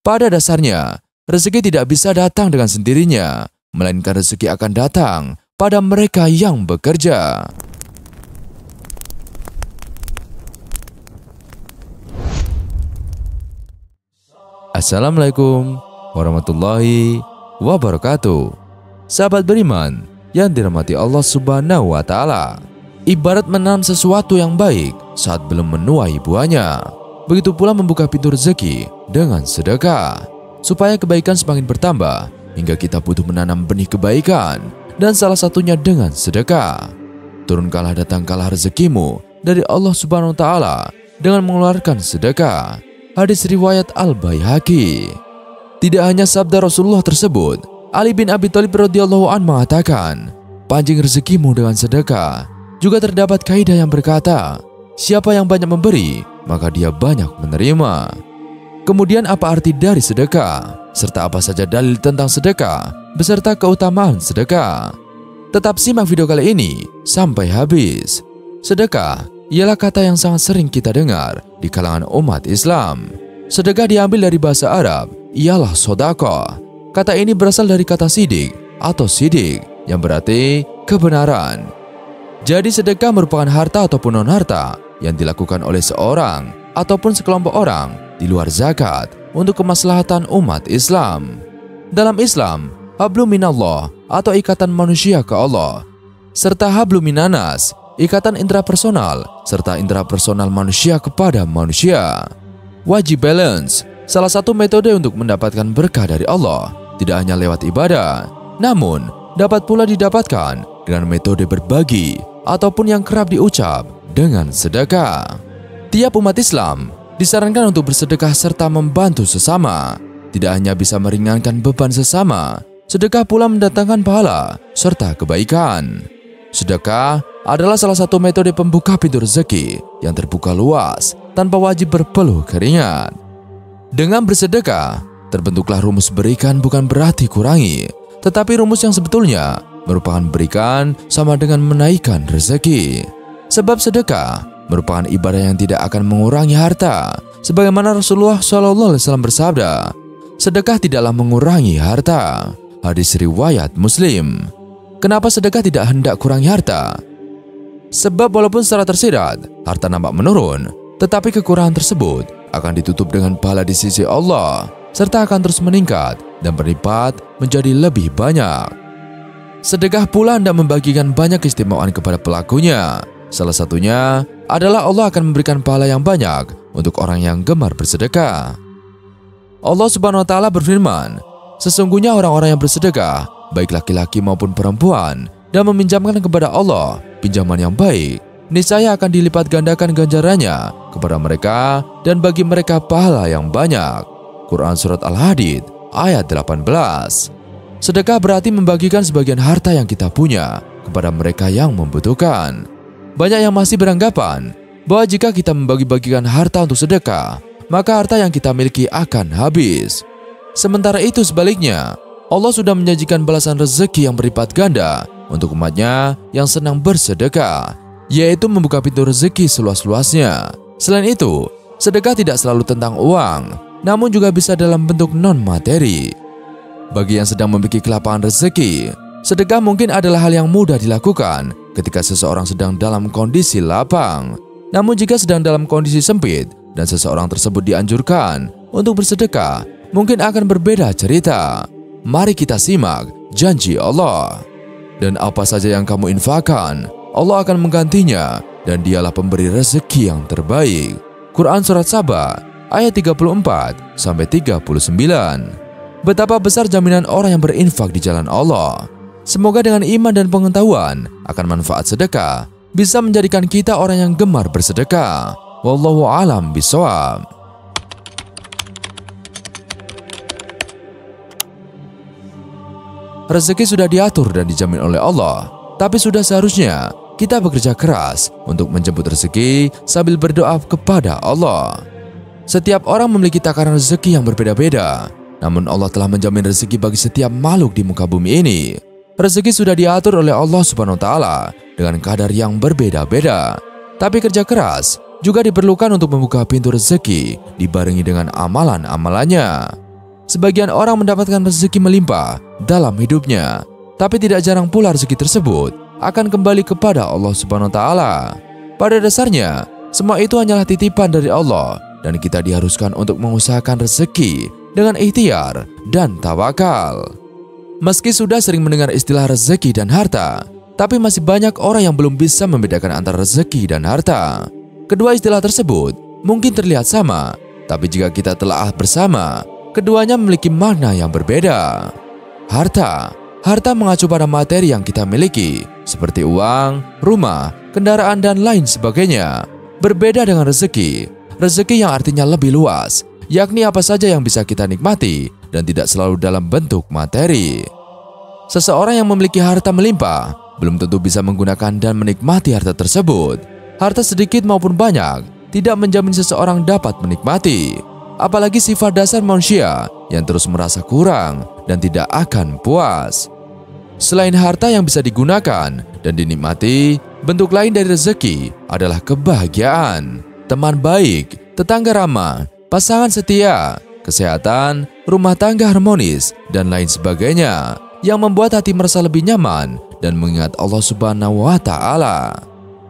Pada dasarnya, rezeki tidak bisa datang dengan sendirinya, melainkan rezeki akan datang pada mereka yang bekerja. Assalamualaikum warahmatullahi wabarakatuh. Sahabat beriman yang dirahmati Allah Subhanahu wa Ta'ala, ibarat menanam sesuatu yang baik saat belum menuai buahnya, begitu pula membuka pintu rezeki dengan sedekah, supaya kebaikan semakin bertambah hingga kita butuh menanam benih kebaikan, dan salah satunya dengan sedekah. Turunkanlah datangkanlah rezekimu dari Allah Subhanahu wa Ta'ala dengan mengeluarkan sedekah. Hadis riwayat Al-Baihaqi. Tidak hanya sabda Rasulullah tersebut, Ali bin Abi Thalib radhiyallahu anhu mengatakan, pancing rezekimu dengan sedekah. Juga terdapat kaidah yang berkata, siapa yang banyak memberi, maka dia banyak menerima. Kemudian apa arti dari sedekah, serta apa saja dalil tentang sedekah, beserta keutamaan sedekah? Tetap simak video kali ini sampai habis. Sedekah ialah kata yang sangat sering kita dengar di kalangan umat Islam. Sedekah diambil dari bahasa Arab, ialah sodaqah. Kata ini berasal dari kata sidik atau sidik, yang berarti kebenaran. Jadi sedekah merupakan harta ataupun non-harta yang dilakukan oleh seorang ataupun sekelompok orang di luar zakat untuk kemaslahatan umat Islam. Dalam Islam, hablum minallah atau ikatan manusia ke Allah, serta hablum minanas, ikatan intrapersonal, serta intrapersonal manusia kepada manusia. Wajib balance, salah satu metode untuk mendapatkan berkah dari Allah, tidak hanya lewat ibadah, namun dapat pula didapatkan dengan metode berbagi ataupun yang kerap diucap dengan sedekah. Tiap umat Islam disarankan untuk bersedekah serta membantu sesama. Tidak hanya bisa meringankan beban sesama, sedekah pula mendatangkan pahala serta kebaikan. Sedekah adalah salah satu metode pembuka pintu rezeki yang terbuka luas tanpa wajib berpeluh keringat. Dengan bersedekah, terbentuklah rumus berikan bukan berarti kurangi, tetapi rumus yang sebetulnya merupakan berikan sama dengan menaikkan rezeki. Sebab sedekah merupakan ibadah yang tidak akan mengurangi harta, sebagaimana Rasulullah SAW bersabda, sedekah tidaklah mengurangi harta. Hadis riwayat Muslim. Kenapa sedekah tidak hendak kurangi harta? Sebab walaupun secara tersirat harta nampak menurun, tetapi kekurangan tersebut akan ditutup dengan pahala di sisi Allah, serta akan terus meningkat dan berlipat menjadi lebih banyak. Sedekah pula hendak membagikan banyak keistimewaan kepada pelakunya. Salah satunya adalah Allah akan memberikan pahala yang banyak untuk orang yang gemar bersedekah. Allah Subhanahu wa Ta'ala berfirman, sesungguhnya orang-orang yang bersedekah, baik laki-laki maupun perempuan, dan meminjamkan kepada Allah pinjaman yang baik, niscaya akan dilipat gandakan ganjarannya kepada mereka dan bagi mereka pahala yang banyak. Quran Surat Al-Hadid ayat 18. Sedekah berarti membagikan sebagian harta yang kita punya kepada mereka yang membutuhkan. Banyak yang masih beranggapan bahwa jika kita membagi-bagikan harta untuk sedekah, maka harta yang kita miliki akan habis. Sementara itu sebaliknya, Allah sudah menjanjikan balasan rezeki yang berlipat ganda untuk umatnya yang senang bersedekah, yaitu membuka pintu rezeki seluas-luasnya. Selain itu, sedekah tidak selalu tentang uang, namun juga bisa dalam bentuk non-materi. Bagi yang sedang memiliki kelapangan rezeki, sedekah mungkin adalah hal yang mudah dilakukan ketika seseorang sedang dalam kondisi lapang. Namun jika sedang dalam kondisi sempit dan seseorang tersebut dianjurkan untuk bersedekah, mungkin akan berbeda cerita. Mari kita simak janji Allah. Dan apa saja yang kamu infakkan, Allah akan menggantinya, dan dialah pemberi rezeki yang terbaik. Quran Surat Saba ayat 34-39. Betapa besar jaminan orang yang berinfak di jalan Allah. Semoga dengan iman dan pengetahuan akan manfaat sedekah bisa menjadikan kita orang yang gemar bersedekah. Wallahu a'lam bishawab. Rezeki sudah diatur dan dijamin oleh Allah, tapi sudah seharusnya kita bekerja keras untuk menjemput rezeki sambil berdoa kepada Allah. Setiap orang memiliki takaran rezeki yang berbeda-beda, namun Allah telah menjamin rezeki bagi setiap makhluk di muka bumi ini. Rezeki sudah diatur oleh Allah Subhanahu wa Ta'ala dengan kadar yang berbeda-beda. Tapi kerja keras juga diperlukan untuk membuka pintu rezeki dibarengi dengan amalan-amalannya. sebagian orang mendapatkan rezeki melimpah dalam hidupnya, tapi tidak jarang pula rezeki tersebut akan kembali kepada Allah Subhanahu wa taala. Pada dasarnya, semua itu hanyalah titipan dari Allah dan kita diharuskan untuk mengusahakan rezeki dengan ikhtiar dan tawakal. Meski sudah sering mendengar istilah rezeki dan harta, tapi masih banyak orang yang belum bisa membedakan antara rezeki dan harta. Kedua istilah tersebut mungkin terlihat sama, tapi jika kita telah bersama, keduanya memiliki makna yang berbeda. Harta mengacu pada materi yang kita miliki, seperti uang, rumah, kendaraan, dan lain sebagainya. Berbeda dengan rezeki yang artinya lebih luas, yakni apa saja yang bisa kita nikmati dan tidak selalu dalam bentuk materi. Seseorang yang memiliki harta melimpah belum tentu bisa menggunakan dan menikmati harta tersebut. Harta sedikit maupun banyak tidak menjamin seseorang dapat menikmati, apalagi sifat dasar manusia yang terus merasa kurang dan tidak akan puas. Selain harta yang bisa digunakan dan dinikmati, bentuk lain dari rezeki adalah kebahagiaan, teman baik, tetangga ramah, pasangan setia, kesehatan, rumah tangga harmonis, dan lain sebagainya yang membuat hati merasa lebih nyaman dan mengingat Allah Subhanahu wa taala.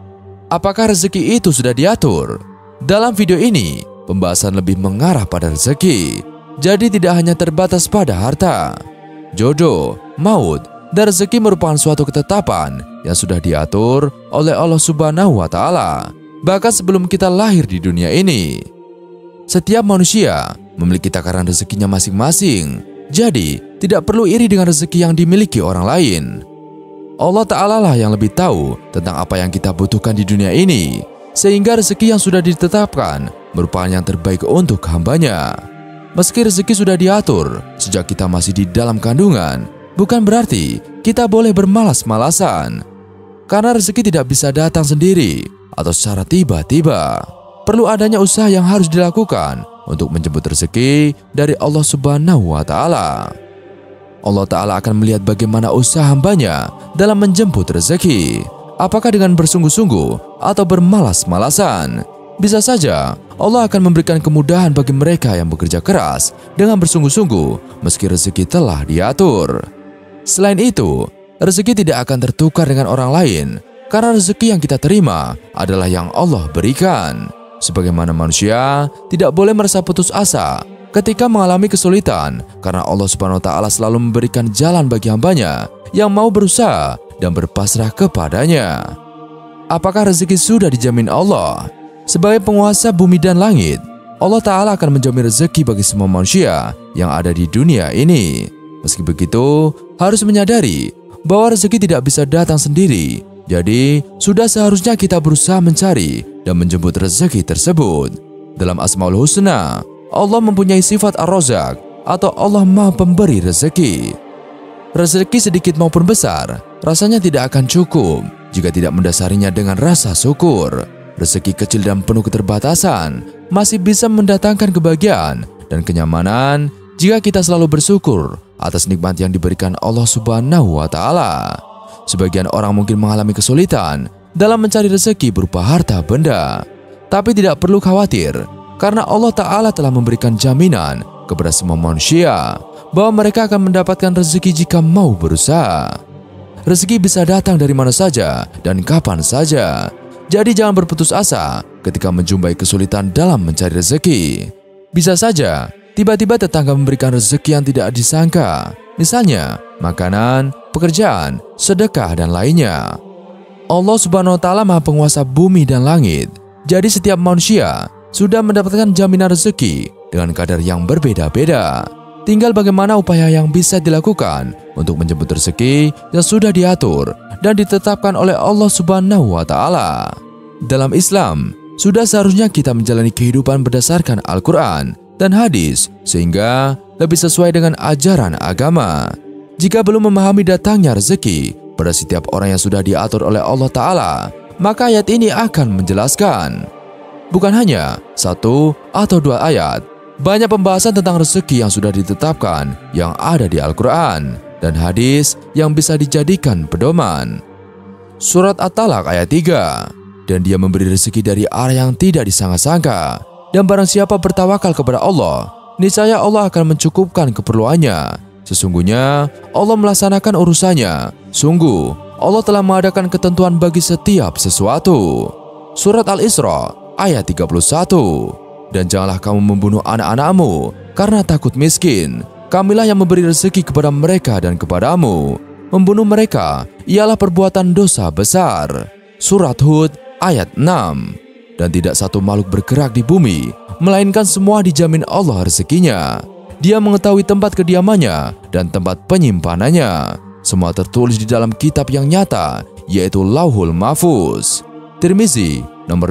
Apakah rezeki itu sudah diatur? Dalam video ini, pembahasan lebih mengarah pada rezeki. Jadi tidak hanya terbatas pada harta. Jodoh, maut, dan rezeki merupakan suatu ketetapan yang sudah diatur oleh Allah Subhanahu wa taala bahkan sebelum kita lahir di dunia ini. Setiap manusia memiliki takaran rezekinya masing-masing. Jadi, tidak perlu iri dengan rezeki yang dimiliki orang lain. Allah Ta'ala lah yang lebih tahu tentang apa yang kita butuhkan di dunia ini, sehingga rezeki yang sudah ditetapkan merupakan yang terbaik untuk hambanya. Meski rezeki sudah diatur sejak kita masih di dalam kandungan, bukan berarti kita boleh bermalas-malasan. Karena rezeki tidak bisa datang sendiri atau secara tiba-tiba. Perlu adanya usaha yang harus dilakukan untuk menjemput rezeki dari Allah Subhanahu wa taala. Allah Ta'ala akan melihat bagaimana usaha hambanya dalam menjemput rezeki. Apakah dengan bersungguh-sungguh atau bermalas-malasan? Bisa saja Allah akan memberikan kemudahan bagi mereka yang bekerja keras dengan bersungguh-sungguh meski rezeki telah diatur. Selain itu, rezeki tidak akan tertukar dengan orang lain karena rezeki yang kita terima adalah yang Allah berikan. Sebagaimana manusia tidak boleh merasa putus asa ketika mengalami kesulitan karena Allah Subhanahu wa taala selalu memberikan jalan bagi hambanya yang mau berusaha dan berpasrah kepadanya. Apakah rezeki sudah dijamin Allah? Sebagai penguasa bumi dan langit, Allah Ta'ala akan menjamin rezeki bagi semua manusia yang ada di dunia ini. Meski begitu, harus menyadari bahwa rezeki tidak bisa datang sendiri. Jadi, sudah seharusnya kita berusaha mencari dan menjemput rezeki tersebut. Dalam Asmaul Husna, Allah mempunyai sifat Ar-Razzaq atau Allah Maha Pemberi rezeki. Rezeki sedikit maupun besar, rasanya tidak akan cukup jika tidak mendasarinya dengan rasa syukur. Rezeki kecil dan penuh keterbatasan masih bisa mendatangkan kebahagiaan dan kenyamanan jika kita selalu bersyukur atas nikmat yang diberikan Allah Subhanahu wa taala. Sebagian orang mungkin mengalami kesulitan dalam mencari rezeki berupa harta benda, tapi tidak perlu khawatir karena Allah Ta'ala telah memberikan jaminan kepada semua manusia bahwa mereka akan mendapatkan rezeki jika mau berusaha. Rezeki bisa datang dari mana saja dan kapan saja. Jadi jangan berputus asa ketika menjumpai kesulitan dalam mencari rezeki. Bisa saja tiba-tiba tetangga memberikan rezeki yang tidak disangka. Misalnya makanan, pekerjaan, sedekah, dan lainnya. Allah Subhanahu wa taala Maha Penguasa bumi dan langit. Jadi setiap manusia sudah mendapatkan jaminan rezeki dengan kadar yang berbeda-beda. Tinggal bagaimana upaya yang bisa dilakukan untuk menjemput rezeki yang sudah diatur dan ditetapkan oleh Allah Subhanahu wa taala. Dalam Islam, sudah seharusnya kita menjalani kehidupan berdasarkan Al-Quran dan hadis sehingga lebih sesuai dengan ajaran agama. Jika belum memahami datangnya rezeki pada setiap orang yang sudah diatur oleh Allah Ta'ala, maka ayat ini akan menjelaskan. Bukan hanya satu atau dua ayat, banyak pembahasan tentang rezeki yang sudah ditetapkan yang ada di Al-Quran dan hadis yang bisa dijadikan pedoman. Surat At-Talaq ayat 3, dan dia memberi rezeki dari arah yang tidak disangka-sangka, dan barang siapa bertawakal kepada Allah, niscaya Allah akan mencukupkan keperluannya. Sesungguhnya Allah melaksanakan urusannya. Sungguh, Allah telah mengadakan ketentuan bagi setiap sesuatu. Surat Al-Isra ayat 31. Dan janganlah kamu membunuh anak-anakmu karena takut miskin. Kamilah yang memberi rezeki kepada mereka dan kepadamu. Membunuh mereka ialah perbuatan dosa besar. Surat Hud ayat 6. Dan tidak satu makhluk bergerak di bumi, melainkan semua dijamin Allah rezekinya. Dia mengetahui tempat kediamannya dan tempat penyimpanannya. Semua tertulis di dalam kitab yang nyata, yaitu Lauhul Mahfuz. Tirmizi nomor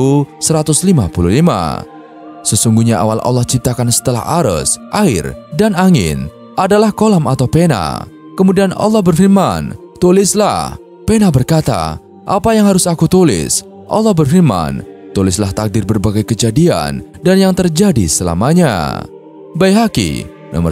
2155. Sesungguhnya awal Allah ciptakan setelah arus, air, dan angin adalah kolam atau pena. Kemudian Allah berfirman, tulislah. Pena berkata, apa yang harus aku tulis? Allah berfirman, tulislah takdir berbagai kejadian dan yang terjadi selamanya. Baihaqi nomor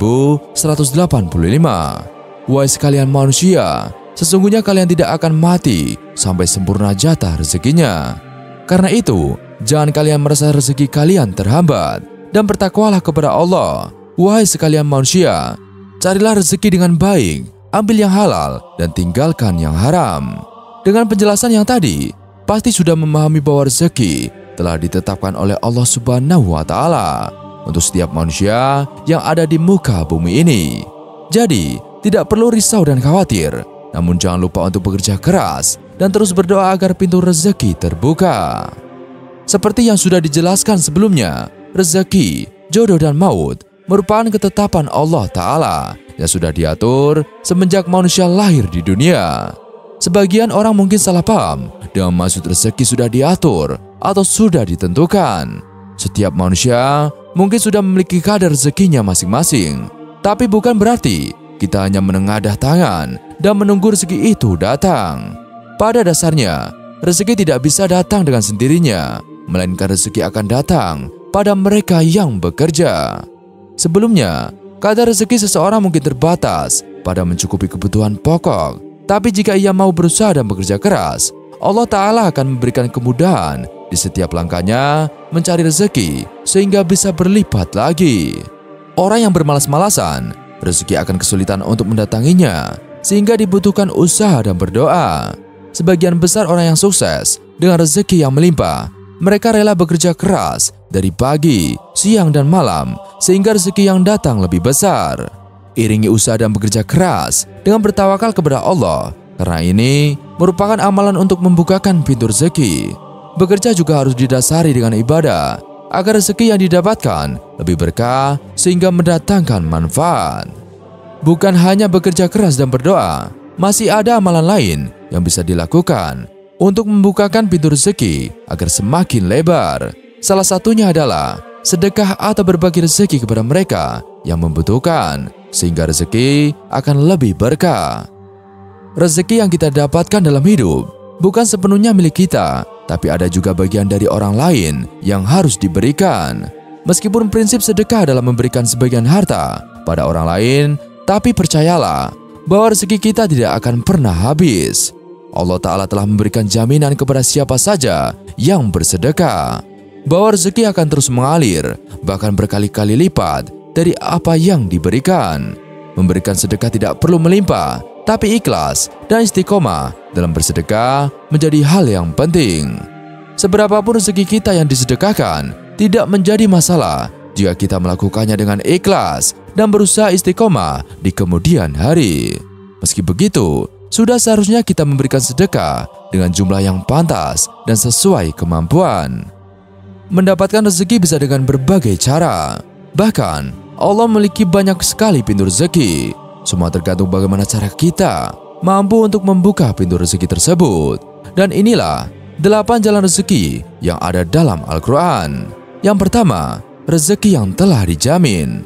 10185. Wahai sekalian manusia, sesungguhnya kalian tidak akan mati sampai sempurna jatah rezekinya. Karena itu, jangan kalian merasa rezeki kalian terhambat dan bertakwalah kepada Allah. Wahai sekalian manusia, carilah rezeki dengan baik, ambil yang halal dan tinggalkan yang haram. Dengan penjelasan yang tadi, pasti sudah memahami bahwa rezeki telah ditetapkan oleh Allah Subhanahu wa Ta'ala untuk setiap manusia yang ada di muka bumi ini. Jadi, tidak perlu risau dan khawatir, namun jangan lupa untuk bekerja keras dan terus berdoa agar pintu rezeki terbuka. Seperti yang sudah dijelaskan sebelumnya, rezeki, jodoh dan maut merupakan ketetapan Allah Ta'ala yang sudah diatur semenjak manusia lahir di dunia. Sebagian orang mungkin salah paham dengan maksud rezeki sudah diatur atau sudah ditentukan. Setiap manusia mungkin sudah memiliki kadar rezekinya masing-masing, tapi bukan berarti kita hanya menengadah tangan dan menunggu rezeki itu datang. Pada dasarnya, rezeki tidak bisa datang dengan sendirinya, melainkan rezeki akan datang pada mereka yang bekerja. Sebelumnya, kadar rezeki seseorang mungkin terbatas pada mencukupi kebutuhan pokok. Tapi jika ia mau berusaha dan bekerja keras, Allah Ta'ala akan memberikan kemudahan di setiap langkahnya mencari rezeki sehingga bisa berlipat lagi. Orang yang bermalas-malasan, rezeki akan kesulitan untuk mendatanginya sehingga dibutuhkan usaha dan berdoa. Sebagian besar orang yang sukses dengan rezeki yang melimpah, mereka rela bekerja keras dari pagi, siang, dan malam sehingga rezeki yang datang lebih besar. Iringi usaha dan bekerja keras dengan bertawakal kepada Allah, karena ini merupakan amalan untuk membukakan pintu rezeki. Bekerja juga harus didasari dengan ibadah, agar rezeki yang didapatkan lebih berkah sehingga mendatangkan manfaat. Bukan hanya bekerja keras dan berdoa, masih ada amalan lain yang bisa dilakukan untuk membukakan pintu rezeki agar semakin lebar. Salah satunya adalah sedekah atau berbagi rezeki kepada mereka yang membutuhkan, sehingga rezeki akan lebih berkah. Rezeki yang kita dapatkan dalam hidup bukan sepenuhnya milik kita, tapi ada juga bagian dari orang lain yang harus diberikan. Meskipun prinsip sedekah adalah memberikan sebagian harta pada orang lain, tapi percayalah bahwa rezeki kita tidak akan pernah habis. Allah Ta'ala telah memberikan jaminan kepada siapa saja yang bersedekah, bahwa rezeki akan terus mengalir, bahkan berkali-kali lipat dari apa yang diberikan. Memberikan sedekah tidak perlu melimpah, tapi ikhlas dan istiqomah dalam bersedekah menjadi hal yang penting. Seberapapun rezeki kita yang disedekahkan tidak menjadi masalah jika kita melakukannya dengan ikhlas dan berusaha istiqomah di kemudian hari. Meski begitu, sudah seharusnya kita memberikan sedekah dengan jumlah yang pantas dan sesuai kemampuan. Mendapatkan rezeki bisa dengan berbagai cara. Bahkan, Allah memiliki banyak sekali pintu rezeki. Semua tergantung bagaimana cara kita mampu untuk membuka pintu rezeki tersebut. Dan inilah 8 jalan rezeki yang ada dalam Al-Quran. Yang pertama, rezeki yang telah dijamin.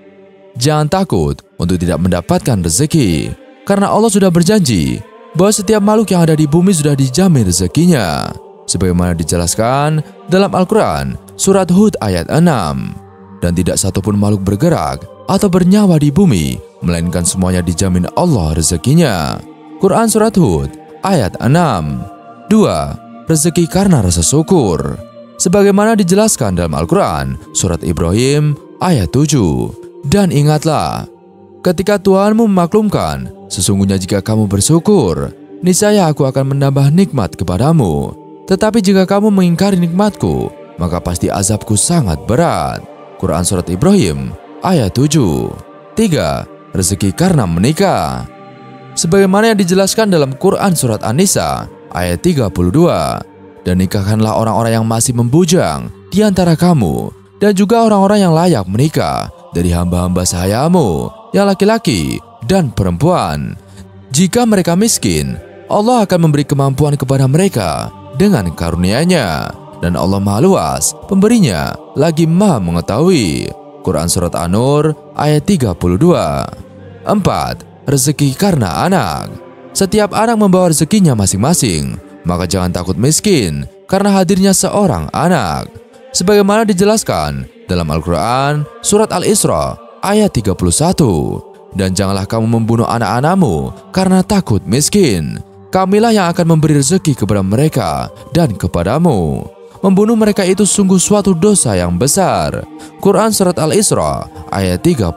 Jangan takut untuk tidak mendapatkan rezeki, karena Allah sudah berjanji bahwa setiap makhluk yang ada di bumi sudah dijamin rezekinya, sebagaimana dijelaskan dalam Al-Quran surat Hud ayat 6. Dan tidak satupun makhluk bergerak atau bernyawa di bumi, melainkan semuanya dijamin Allah rezekinya. Quran surat Hud ayat 6. 2. Rezeki karena rasa syukur. Sebagaimana dijelaskan dalam Al-Quran surat Ibrahim ayat 7. Dan ingatlah, ketika Tuhanmu memaklumkan, sesungguhnya jika kamu bersyukur, niscaya aku akan menambah nikmat kepadamu. Tetapi jika kamu mengingkari nikmatku, maka pasti azabku sangat berat. Quran Surat Ibrahim ayat 7. 3. Rezeki karena menikah. Sebagaimana yang dijelaskan dalam Quran Surat An-Nisa ayat 32. Dan nikahkanlah orang-orang yang masih membujang di antara kamu, dan juga orang-orang yang layak menikah dari hamba-hamba sahayamu yang laki-laki dan perempuan. Jika mereka miskin, Allah akan memberi kemampuan kepada mereka dengan karunia-Nya, dan Allah Maha Luas pemberinya lagi Maha mengetahui. Quran Surat An-Nur ayat 32. 4. Rezeki karena anak. Setiap anak membawa rezekinya masing-masing, maka jangan takut miskin karena hadirnya seorang anak. Sebagaimana dijelaskan dalam Al-Quran Surat Al-Isra ayat 31. Dan janganlah kamu membunuh anak-anakmu karena takut miskin. Kamilah yang akan memberi rezeki kepada mereka dan kepadamu. Membunuh mereka itu sungguh suatu dosa yang besar. Quran Surat Al-Isra ayat 31.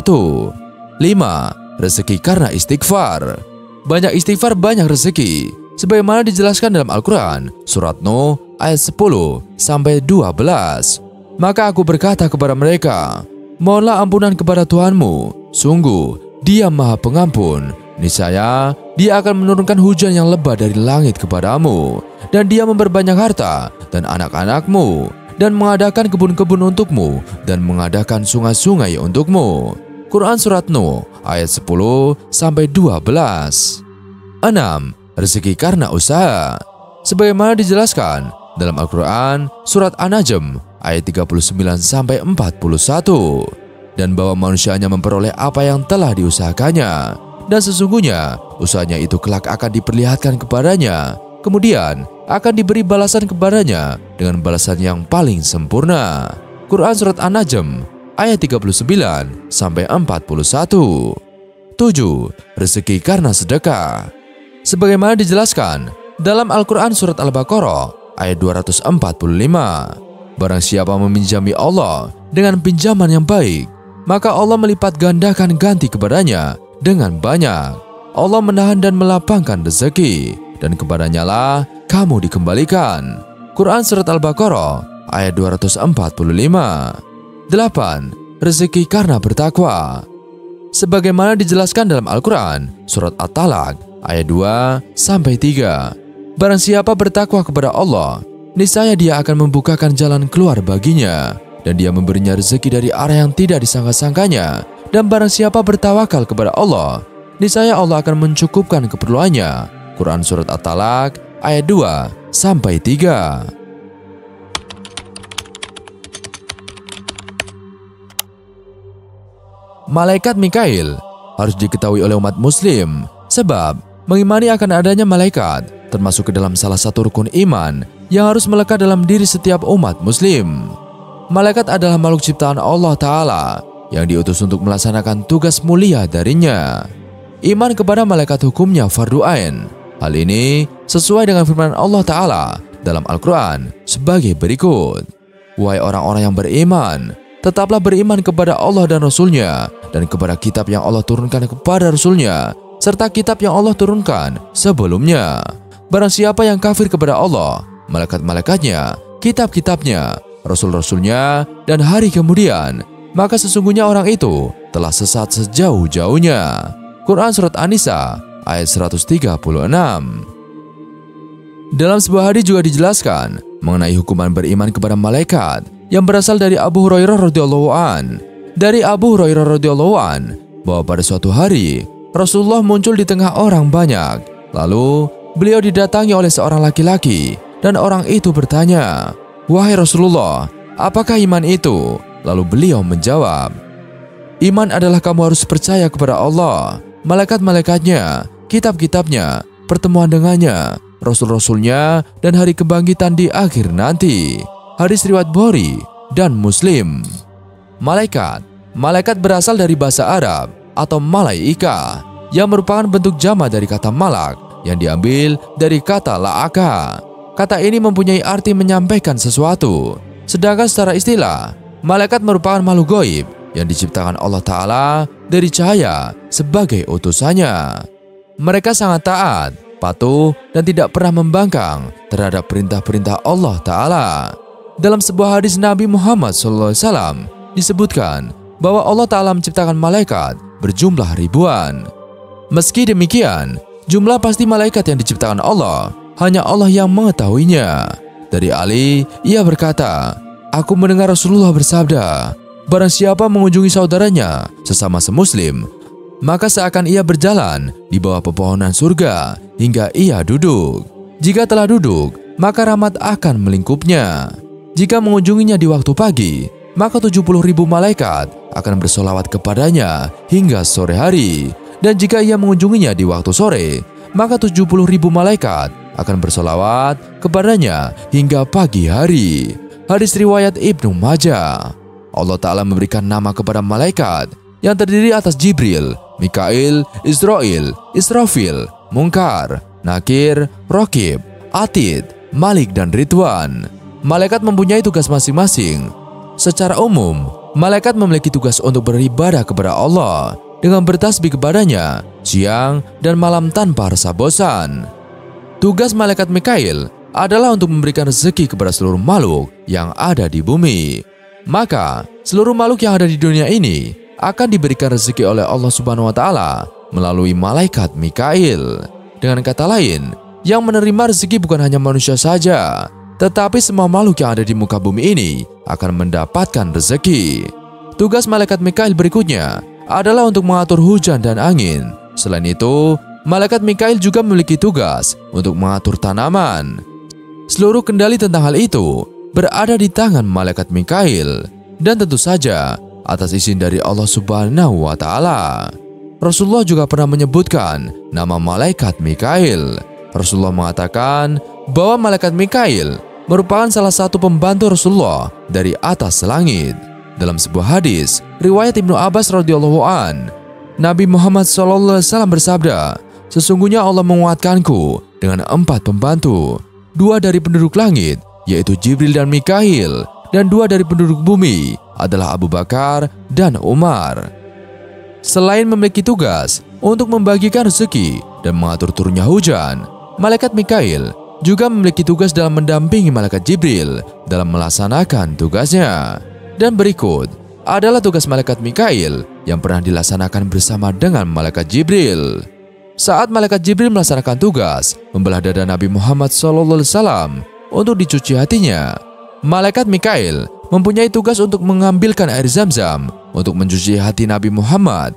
5. Rezeki karena istighfar. Banyak istighfar banyak rezeki. Sebagaimana dijelaskan dalam Al-Quran Surat Nuh ayat 10-12. Maka aku berkata kepada mereka, mohonlah ampunan kepada Tuhanmu, sungguh Dia Maha Pengampun. Niscaya Dia akan menurunkan hujan yang lebat dari langit kepadamu, dan Dia memperbanyak harta dan anak-anakmu, dan mengadakan kebun-kebun untukmu, dan mengadakan sungai-sungai untukmu. Quran Surat Nuh ayat 10-12. 6. Rezeki karena usaha. Sebagaimana dijelaskan dalam Al-Quran Surat An-Najm ayat 39-41. Dan bahwa manusianya memperoleh apa yang telah diusahakannya, dan sesungguhnya usahanya itu kelak akan diperlihatkan kepadanya, kemudian akan diberi balasan kepadanya dengan balasan yang paling sempurna. Quran Surat An-Najm ayat 39-41. 7. Rezeki karena sedekah. Sebagaimana dijelaskan dalam Al-Quran Surat Al-Baqarah ayat 245. Barang siapa meminjami Allah dengan pinjaman yang baik, maka Allah melipat gandakan ganti kepadanya dengan banyak. Allah menahan dan melapangkan rezeki, dan kepadanya lah kamu dikembalikan. Quran Surat Al-Baqarah ayat 245. 8. Rezeki karena bertakwa. Sebagaimana dijelaskan dalam Al-Quran Surat At-Talaq ayat 2-3. Barang siapa bertakwa kepada Allah, niscaya Dia akan membukakan jalan keluar baginya, dan Dia memberinya rezeki dari arah yang tidak disangka-sangkanya. Dan barang siapa bertawakal kepada Allah, niscaya Allah akan mencukupkan keperluannya. Quran Surat At-Talaq ayat 2-3. Malaikat Mikail harus diketahui oleh umat muslim, sebab mengimani akan adanya malaikat termasuk ke dalam salah satu rukun iman yang harus melekat dalam diri setiap umat muslim. Malaikat adalah makhluk ciptaan Allah Ta'ala yang diutus untuk melaksanakan tugas mulia darinya. Iman kepada malaikat hukumnya fardu ain. Hal ini sesuai dengan firman Allah Ta'ala dalam Al-Quran sebagai berikut. Wahai orang-orang yang beriman, tetaplah beriman kepada Allah dan Rasul-Nya, dan kepada kitab yang Allah turunkan kepada Rasul-Nya, serta kitab yang Allah turunkan sebelumnya. Barang siapa yang kafir kepada Allah, malaikat-malaikatnya, kitab-kitabnya, Rasul-Rasulnya, dan hari kemudian, maka sesungguhnya orang itu telah sesat sejauh-jauhnya. Quran Surat An-Nisa ayat 136. Dalam sebuah hadis juga dijelaskan mengenai hukuman beriman kepada malaikat yang berasal dari Abu Hurairah radhiyallahu an. Dari Abu Hurairah radhiyallahu an bahwa pada suatu hari Rasulullah muncul di tengah orang banyak. Lalu beliau didatangi oleh seorang laki-laki, dan orang itu bertanya, "Wahai Rasulullah, apakah iman itu?" Lalu beliau menjawab, "Iman adalah kamu harus percaya kepada Allah, malaikat-malaikatnya, kitab-kitabnya, pertemuan dengannya, Rasul-Rasulnya, dan hari kebangkitan di akhir nanti." Hadis riwayat Bukhari dan Muslim. Malaikat berasal dari bahasa Arab atau malaika, yang merupakan bentuk jamak dari kata malak yang diambil dari kata la'aka. Kata ini mempunyai arti menyampaikan sesuatu. Sedangkan secara istilah, malaikat merupakan makhluk gaib yang diciptakan Allah Ta'ala dari cahaya sebagai utusannya. Mereka sangat taat, patuh, dan tidak pernah membangkang terhadap perintah-perintah Allah Ta'ala. Dalam sebuah hadis Nabi Muhammad SAW disebutkan bahwa Allah Ta'ala menciptakan malaikat berjumlah ribuan. Meski demikian, jumlah pasti malaikat yang diciptakan Allah hanya Allah yang mengetahuinya. Dari Ali, ia berkata, "Aku mendengar Rasulullah bersabda, barang siapa mengunjungi saudaranya sesama semuslim, maka seakan ia berjalan di bawah pepohonan surga hingga ia duduk. Jika telah duduk, maka rahmat akan melingkupnya. Jika mengunjunginya di waktu pagi, maka 70.000 malaikat akan bersolawat kepadanya hingga sore hari. Dan jika ia mengunjunginya di waktu sore, maka 70.000 malaikat akan bersolawat kepadanya hingga pagi hari." Hadis riwayat Ibnu Majah. Allah Ta'ala memberikan nama kepada malaikat yang terdiri atas Jibril, Mikail, Israil, Israfil, Munkar, Nakir, Raqib, Atid, Malik, dan Ridwan. Malaikat mempunyai tugas masing-masing. Secara umum, malaikat memiliki tugas untuk beribadah kepada Allah dengan bertasbih kepadanya siang dan malam tanpa rasa bosan. Tugas malaikat Mikail adalah untuk memberikan rezeki kepada seluruh makhluk yang ada di bumi. Maka, seluruh makhluk yang ada di dunia ini akan diberikan rezeki oleh Allah Subhanahu wa Ta'ala melalui malaikat Mikail. Dengan kata lain, yang menerima rezeki bukan hanya manusia saja, tetapi semua makhluk yang ada di muka bumi ini akan mendapatkan rezeki. Tugas malaikat Mikail berikutnya adalah untuk mengatur hujan dan angin. Selain itu, malaikat Mikail juga memiliki tugas untuk mengatur tanaman. Seluruh kendali tentang hal itu berada di tangan malaikat Mikail, dan tentu saja atas izin dari Allah Subhanahu wa Ta'ala. Rasulullah juga pernah menyebutkan nama malaikat Mikail. Rasulullah mengatakan bahwa malaikat Mikail merupakan salah satu pembantu Rasulullah dari atas langit. Dalam sebuah hadis riwayat Ibnu Abbas radhiyallahu an, Nabi Muhammad SAW bersabda, "Sesungguhnya Allah menguatkanku dengan 4 pembantu, 2 dari penduduk langit, yaitu Jibril dan Mikail, dan 2 dari penduduk bumi adalah Abu Bakar dan Umar." Selain memiliki tugas untuk membagikan rezeki dan mengatur turunnya hujan, malaikat Mikail juga memiliki tugas dalam mendampingi malaikat Jibril dalam melaksanakan tugasnya. Dan berikut adalah tugas malaikat Mikail yang pernah dilaksanakan bersama dengan malaikat Jibril. Saat malaikat Jibril melaksanakan tugas membelah dada Nabi Muhammad SAW untuk dicuci hatinya, malaikat Mikail mempunyai tugas untuk mengambilkan air Zam-Zam untuk mencuci hati Nabi Muhammad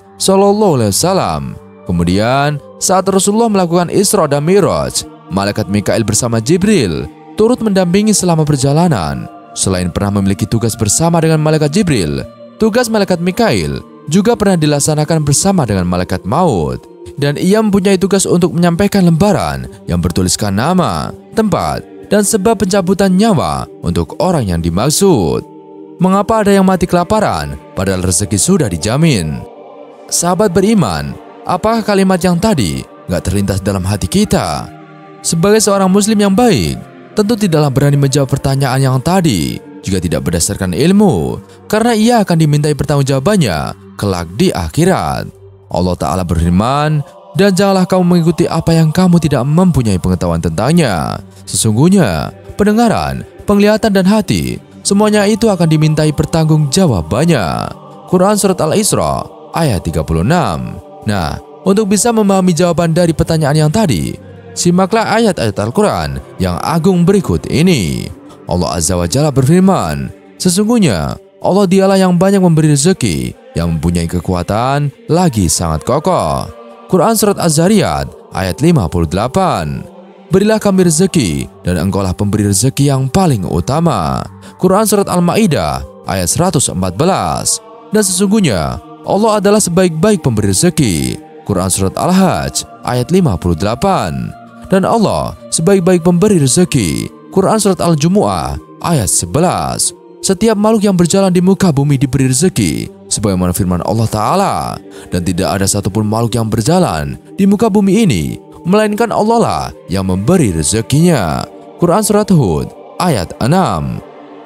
SAW. Kemudian, saat Rasulullah melakukan Isra dan Mi'raj, malaikat Mikail bersama Jibril turut mendampingi selama perjalanan. Selain pernah memiliki tugas bersama dengan malaikat Jibril, tugas malaikat Mikail juga pernah dilaksanakan bersama dengan malaikat maut. Dan ia mempunyai tugas untuk menyampaikan lembaran yang bertuliskan nama, tempat, dan sebab pencabutan nyawa untuk orang yang dimaksud. Mengapa ada yang mati kelaparan padahal rezeki sudah dijamin? Sahabat beriman, apakah kalimat yang tadi gak terlintas dalam hati kita? Sebagai seorang muslim yang baik, tentu tidaklah berani menjawab pertanyaan yang tadi jika tidak berdasarkan ilmu, karena ia akan dimintai pertanggungjawabannya kelak di akhirat. Allah Ta'ala berfirman, "Dan janganlah kamu mengikuti apa yang kamu tidak mempunyai pengetahuan tentangnya. Sesungguhnya, pendengaran, penglihatan, dan hati, semuanya itu akan dimintai pertanggungjawabannya." Quran Surat Al-Isra ayat 36. Nah, untuk bisa memahami jawaban dari pertanyaan yang tadi, simaklah ayat-ayat Al-Quran yang agung berikut ini. Allah Azza wa Jalla berfirman, "Sesungguhnya Allah dialah yang banyak memberi rezeki, yang mempunyai kekuatan lagi sangat kokoh." Quran Surat Az-Zariyat ayat 58. "Berilah kami rezeki, dan engkaulah pemberi rezeki yang paling utama." Quran Surat Al-Ma'idah ayat 114. Dan sesungguhnya Allah adalah sebaik-baik pemberi rezeki. Quran Surat Al-Hajj ayat 58. Dan Allah sebaik-baik pemberi rezeki. Quran Surat Al-Jumu'ah ayat 11. Setiap makhluk yang berjalan di muka bumi diberi rezeki, sebagaimana firman Allah Ta'ala, "Dan tidak ada satupun makhluk yang berjalan di muka bumi ini, melainkan Allah lah yang memberi rezekinya." Quran Surat Hud ayat 6.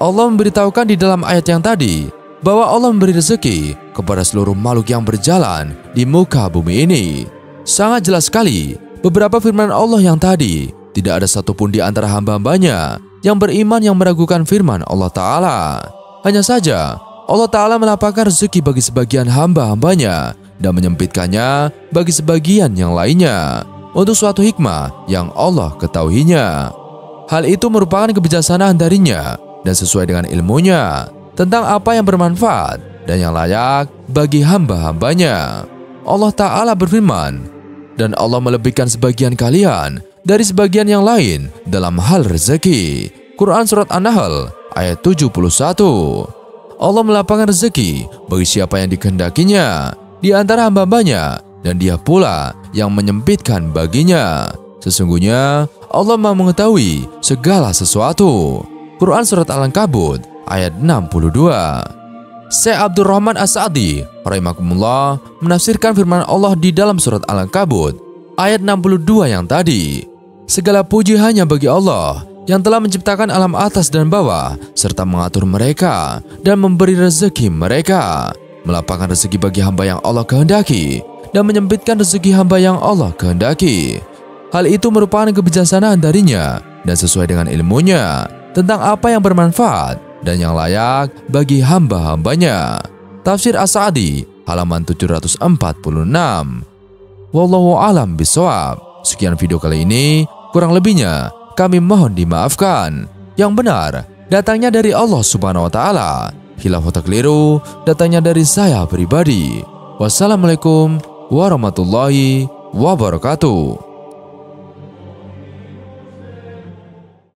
Allah memberitahukan di dalam ayat yang tadi bahwa Allah memberi rezeki kepada seluruh makhluk yang berjalan di muka bumi ini. Sangat jelas sekali beberapa firman Allah yang tadi, tidak ada satupun di antara hamba-hambanya yang beriman yang meragukan firman Allah Ta'ala. Hanya saja Allah Ta'ala melapangkan rezeki bagi sebagian hamba-hambanya dan menyempitkannya bagi sebagian yang lainnya untuk suatu hikmah yang Allah ketahuinya. Hal itu merupakan kebijaksanaan darinya dan sesuai dengan ilmunya tentang apa yang bermanfaat dan yang layak bagi hamba-hambanya. Allah Ta'ala berfirman, dan Allah melebihkan sebagian kalian dari sebagian yang lain dalam hal rezeki. Quran Surat An-Nahl ayat 71. Allah melapangkan rezeki bagi siapa yang dikehendakinya di antara hamba-hambanya, dan Dia pula yang menyempitkan baginya. Sesungguhnya Allah Maha mengetahui segala sesuatu. Quran Surat Al-Ankabut ayat 62. Syekh Abdurrahman As-Sa'di rahimakumullah menafsirkan firman Allah di dalam surat Al-Ankabut ayat 62 yang tadi. Segala puji hanya bagi Allah yang telah menciptakan alam atas dan bawah serta mengatur mereka dan memberi rezeki mereka, melapangkan rezeki bagi hamba yang Allah kehendaki dan menyempitkan rezeki hamba yang Allah kehendaki. Hal itu merupakan kebijaksanaan darinya dan sesuai dengan ilmunya tentang apa yang bermanfaat dan yang layak bagi hamba-hambanya. Tafsir As-Sa'di halaman 746. Wallahu a'lam bishawab. Sekian video kali ini, kurang lebihnya kami mohon dimaafkan. Yang benar datangnya dari Allah Subhanahu wa taala. Khilaf atau keliru datangnya dari saya pribadi. Wassalamualaikum warahmatullahi wabarakatuh.